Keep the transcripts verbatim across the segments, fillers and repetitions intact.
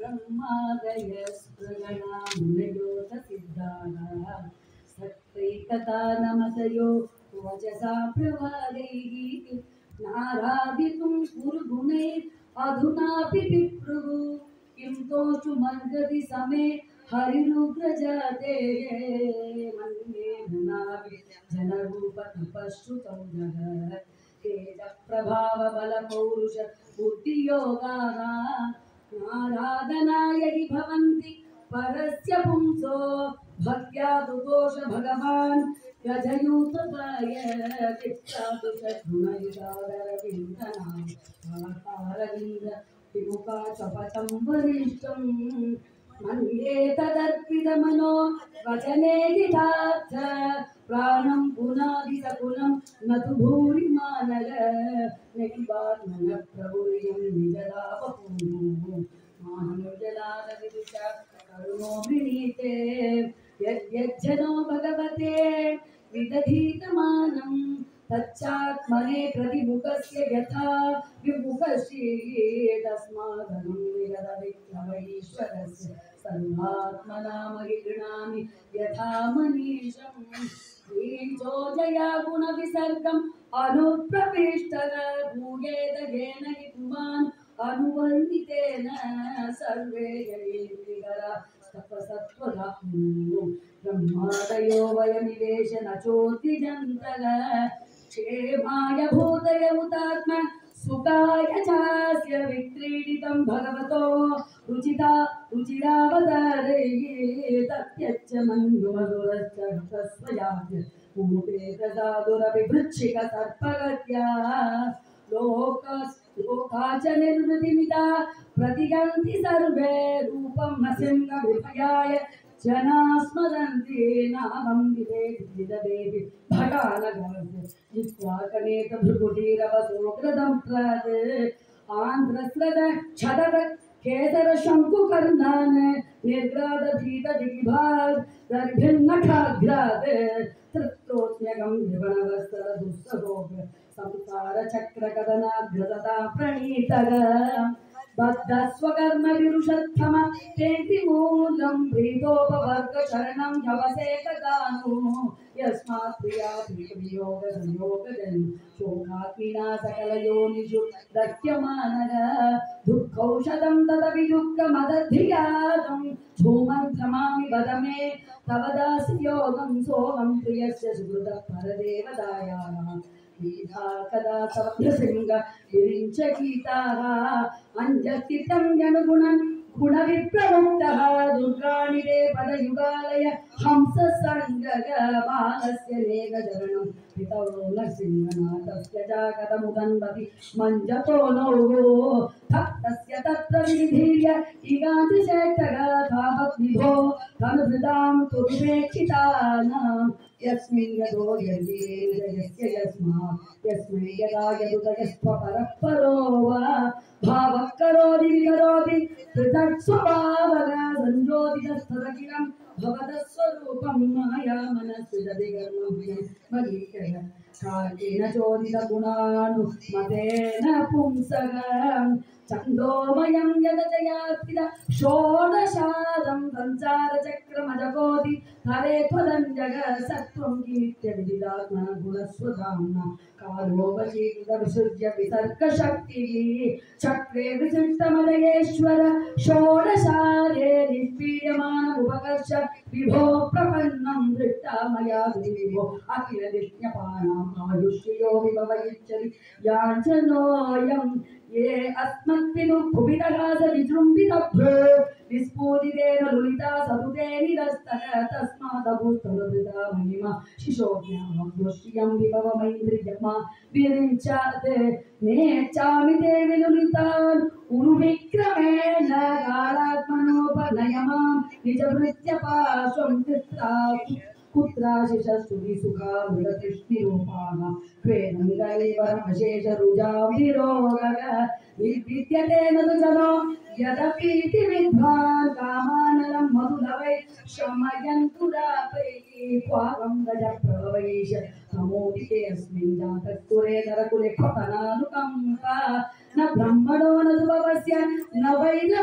ब्रह्मादयस्त्रगणा मुनयोतसिद्धाः सत्त्वैकता नमतयो वचसा प्रवादैः नारादितुं गुरुगुणैः अधुनापि विप्रुः किं तोषु मर्गति समे हरिरुग्रजाते मन्ये धनाभि जनरूपतपश्रुतं जगः तेज प्रभाव बल पौरुष बुद्धियोगाः नाराधनाय हि भवन्ति परस्य पुंसो भक्त्या दुदोष भगवान् गजयूतपाय चित्तादुषगुणयुगादरविन्दनाकारविन्द विमुखा चपटं वरिष्ठं मन्ये तदर्पितमनो वचने गितार्थ प्राणं पुनादिसकुलं न तु भूरि मानग नैवात्मन प्रभुर्यं निजदापपूर्णो मानुजलादविदुषा करुणो वृणीते यज्जनो भगवते विदधीतमानं तच्चात्मने प्रतिमुखस्य यथा विमुखस्य तस्मादहं विगतविक्रमैश्वरस्य सर्वात्मनामहि गृह्णामि यथा मनीषं बीजोजया गुणविसर्गम् अनुप्रविष्टः भूयेत येन हि पुमान् अनुवर्णितेन सर्वे ययेन्द्रिगरा तपसत्वदाह्नो ब्रह्मादयो वयनिवेश न चोत्तिजन्तः क्षेमाय भूतय उतात्म सुखाय चास्य विक्रीडितं भगवतो रुचिता रुचिरावतारये तत्यच्च मन्युमधुरश्च स्वयास्य भूतेकसाधुरभिभृच्छिक सर्पगत्या लोक लोकाच निर्वृतिमिता प्रतिगन्ति सर्वे रूपं नृसिंहविभयाय जना स्मरन्ति नामं विदेवि भगानगरस्य जित्वा कनेक भृकुटीरवसोकृतं प्रद आन्ध्रस्रद क्षदर केसर शङ्कुकर्णान् निर्ग्राद भीत दिग्भाग दर्भिन्नखाग्राद तृप्तोऽस्म्यगं विवणवस्तर दुःसहोग संसार चक्र कदनाग्रदता प्रणीतग बद्धस्वकर्म विरुषत्थम तेति मूलं प्रीतोपवर्ग शरणं जवसेकगानु यस्मात् प्रिया प्रियवियोग संयोगजन् शोकाकिना सकलयोनिषु दह्यमानः दुःखौषधं तदपि दुःखमदधियातं झूमन्त्रमामि वद मे तव दास्योगं सोऽहं प्रियस्य सुहृदः परदेवदायाः गीता कदा सभ्यसिंह विरिञ्च गीताः अञ्जस्थितं यनुगुणन् गुणविप्रमुक्तः दुर्गाणिरे पदयुगालय हंससङ्गग बालस्य लेखचरणं पितौ नरसिंहनाथस्य जागतमुदन्वति मञ्जतो नौगो तस्य तत्र विधीय इगातिशेषः तावत् विभो तनुभृतां तुरुपेक्षितानां यस्मिन् यदो यस्य यस्मात् यस्मै यदा यदुदयस्त्वपरः वा भावः करोति विकरोति पृथक् स्वभावः संयोजितस्तदखिलं भवतः स्वरूपं माया मनस्विदधिकर्मं मलीकय कालेन चोदितगुणानुमतेन पुंसः छन्दोमयं यदजयात्किल षोडशादं संसारचक्रमजगोति हरे त्वदं जगत्सत्त्वं कीर्त्यविदितात्मन गुणस्वधाम्ना कालोपशीकृतविसृज्य विसर्गशक्तिः चक्रे विशिष्टमलयेश्वर षोडशारे निष्पीड्यमानमुपकर्ष विभो प्रपन्नं दृष्टा मया विभो अखिल विष्ण्यपानाम् आयुष्यो विभवयिच्छति याञ्छनोऽयं ये अस्मद्विनु भुविदहास विजृम्भितभ्रो विस्फुटितेन लुलिता सतुते निरस्तः तस्मादभूस्तवृता महिमा शिशोज्ञां दृष्ट्यं विभवमैन्द्रियमा विरिञ्चाते नेच्छामि ते विलुलितान् उरुविक्रमेण कालात्मनोपनयमां निजभृत्यपार्श्वं चित्रा कुत्राशिषस्तुति सुखा मृगतृष्णिरूपाः क्वेदङ्गलेवरमशेषरुजाविरोगः विद्यते न तु जनो यदपीति विद्वान् कामानलं मधुलवै शमयन्तु रापैः क्वागं गजप्रभवैष तमोदिते अस्मिन् जातः कुरे नरकुले क्वपनानुकम्पा न ब्रह्मणो न सुभवस्य न वैरमाय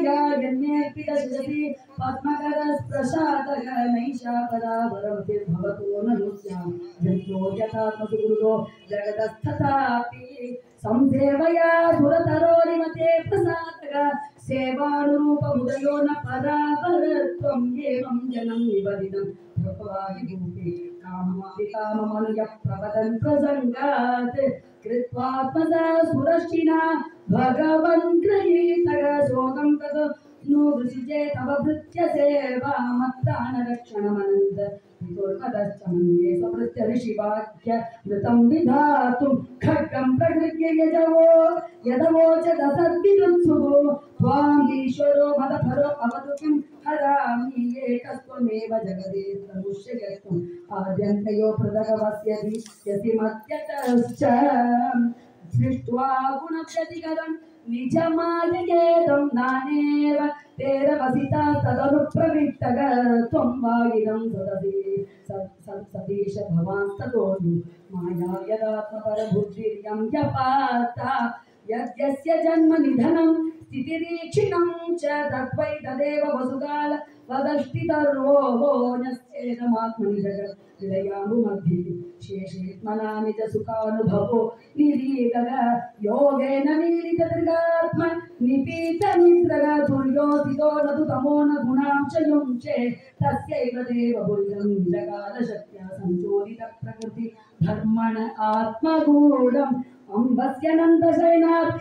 यन्नेऽर्पितशिरसि पद्मकरस्प्रसादः नैषापदावरमतिर्भवतो ननु स्याम् जन्तो यथात्मसुहृदो जगतस्तथापि संसेवया सुरतरोरिमते प्रसादः सेवानुरूपमुदयो न परापरत्वम् एवं जनं निबदिनं प्रपादिभूते कामविकाममनुयः प्रवदन् प्रसङ्गात् कृत्वात्मजा सुरश्चिना भगवन् गृहीतः शोकं तत् नु वृषिजे तव भृत्य सेवा मत्तान रक्षणमनन्त पितुर्मदश्चमन्ये स्वभृत्य ऋषिवाक्य मृतं विधातुं खड्गं प्रकृत्य यजवो यदवोच दसद्विदुत्सुभो त्वामीश्वरो मदफरो अवतु किं हरामि एकस्त्वमेव जगदे प्रमुष्ययस्त्वम् आद्यन्तयो पृथगवस्यति यसि मत्यतश्च सृष्ट्वा गुणप्रतिगतं निजमाययेदं नानेव तेरवसिता तदनुप्रविष्टः त्वं वागिनं सदसि सतीश भवांस्ततो माया यदात्मपरबुद्धिर्यं यपाता यद्यस्य जन्म निधनं स्थितिरीक्षिणं च तद्वै तदेव वसुकाल वदष्टितर्वो न्यस्येदमात्मनि जगत् विलयानुमध्ये शेषेत्मना निजसुखानुभवो निरीतः योगेन मीलितदृगात्म निपीतनिद्रः तुर्योदितो न तु तमो न गुणांशयुञ्चे तस्यैव देवबुद्धं निजकालशक्त्या सञ्चोदितप्रकृति धर्मण आत्मगूढम् अम्बस्य नन्दशयनात्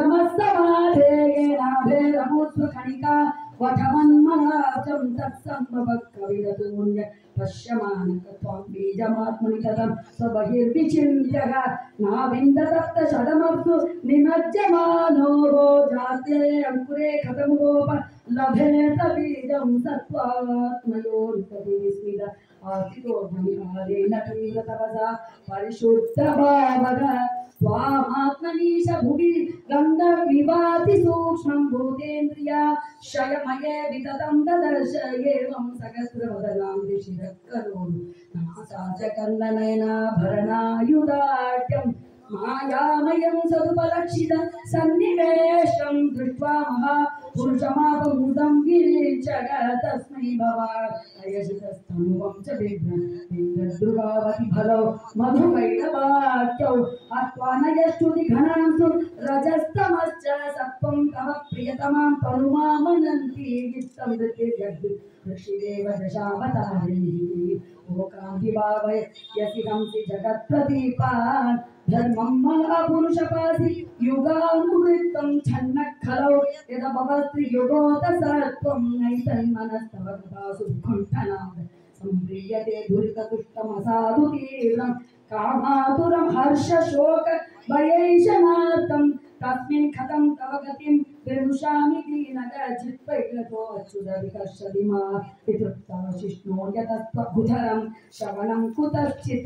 विगमस्तमाधेयेनाभेरभूत्वकणिका वठमन्महाचं तत्सम्भवत्कविरतून्य पश्यमानकत्वां बीजमात्मनि ततं स्वबहिर्विचिन्त्यः नाविन्दतप्तशतमस्तु निमज्जमानो जाते अङ्कुरे कथं गोप लभेत बीजं सत्त्वात्मयोनिकति विस्मित आस्तितो ध्वनिकालेन तीव्रतपसा परिशुद्धभावः स्वामात्मनीश भुवि गन्धर्विवाति सूक्ष्मं भूतेन्द्रिया शयमये विततं ददर्श एवं सहस्रवदनां दिशिरकरोरु नासा च कन्दनयनाभरणायुधाढ्यं मायामयं सदुपलक्षित सन्निवेशं दृष्ट्वा महापुरुषमापभूतं गिरिचर तस्मै भवायशितस्तनुवं च बिभ्रद्रुगावति भलो मधुकैटवाक्यौ आत्वानयश्चुति घनांसु रजस्तमश्च सत्त्वं तव प्रियतमां तनुमामनन्ति वित्तं वृत्तिर्यद् ऋषिदेव दशावतारिः ओकाभिभावय यसि हंसि जगत्प्रदीपान् धर्मं महापुरुषपासि युगानुवृत्तं छन्नः खलौ यदभवस्त्रियुगोतसत्त्वं नैतन्मनस्तव कृपासु कुण्ठनाद सम्प्रीयते दुरिततुष्टमसाधु तीव्रं कामातुरं हर्षशोक भयैषणार्थं तस्मिन् कथं तव गतिं विरुषामि दीनग चित्तैलतो अच्युतविकर्षति मा पितृत्ता शिष्णो यतस्त्वभुधरं श्रवणं कुतश्चित्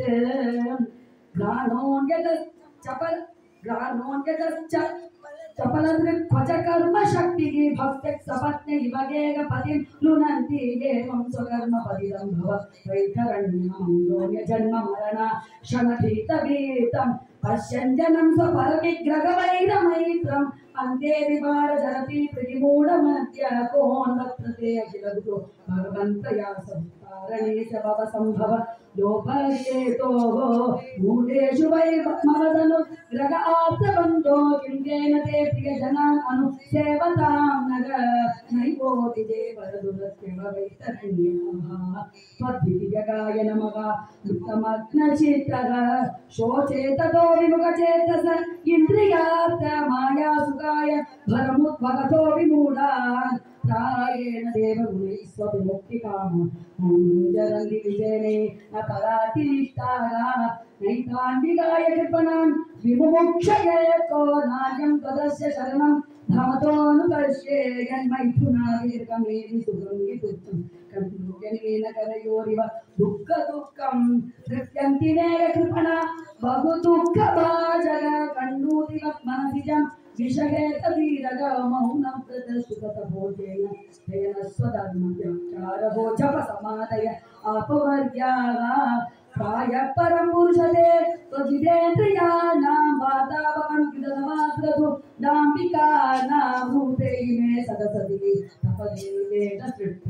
ग्राणोऽन्यतश्चपल ग्राणोऽन्यतश्च चपलदृक् कर्मशक्तिः भक्त्यः सपत्ने इव गेगपतिं लुनन्ति एवं स्वकर्मपतितं भव वैतरण्यमन्योन्यजन्ममरणा क्षणभीतभीतं पश्यन् जनं स्वपरविग्रहवैरमैत्रम् अन्ते विवारजरति प्रतिमूढमद्य कोऽन्वत्रते अखिलगुरो भगवन् प्रयासभुतारणे च भव सम्भव लोभयेतोः मूढेषु वै ममदनु ग्रह आप्तबन्धो किं तेन ते प्रियजनान् अनुसेवतां नग नैवोति देवरदुरत्यव वैतरण्याः त्वद्विधिजगाय नमः उत्तमग्नचित्तः शोचे ततो विमुखचेतस इन्द्रियार्थ मायासुखाय भरमुद्भगतो विमूढान् प्रायेण देवगुणैस्वविमुक्तिकामः जरन्ति विजयने न पराति निष्ठाः नैकान्तिकाय कृपणान् विमुमुक्षये को नार्यं त्वदस्य शरणं भवतोऽनुपश्ये यन्मैथुनादीर्घमेधि सुगङ्गितुच्छं कण्ठेन करयोरिव दुःखदुःखं तृप्यन्ति नेय कृपणा बहु दुःखभाजग कण्डूतिवत् मनसिजं विषहेतधीरग मौनं प्रदर्शुतभोजेन तेन स्वधर्मव्याचारभो जपसमादय अपवर्याः प्राय परम पुरुषते त्वजितेन्द्रियाणां वातावरणकृतमात्रतु दाम्बिका नामूते मे सदसति तपदेवेन सृष्टि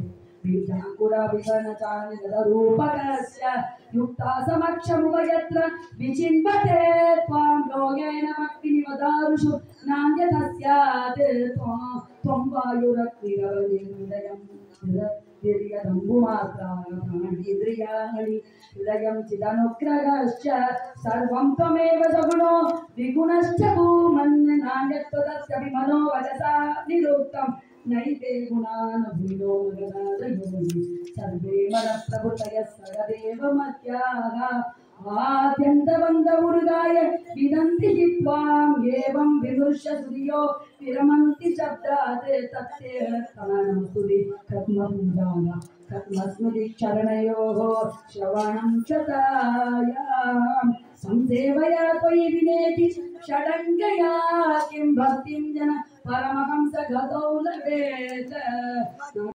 बीजाङ्कुरविकर्णचानिरूपकस्य युक्ता समक्षमुभयत्र विचिन्वते त्वां योगेन भक्तिनिवदारुषु नान्यतस्यात् त्वं वायुरग्निरवनिन्दयम् हृदयं चिदनुग्रहश्च सर्वं त्वमेव सगुणो विगुणश्च भूमन् नान्यत्वदस्य विमनो वचसा निरुक्तं नैते गुणानभिनो मगनादयोनि सर्वे मनःप्रभृतयः सगदेव मत्याः आद्यन्तवन्दमुरुगाय विदन्ति हि त्वाम् एवं विमृश्य सुधियो विरमन्ति शब्दात् तत्तेन तननमस्तुति कथमपुञ्जाना कथमस्मृति चरणयोः श्रवणं च तायाम् संसेवया त्वयि विनेति षडङ्गया किं भक्तिं जन परमहंस गतौ लभे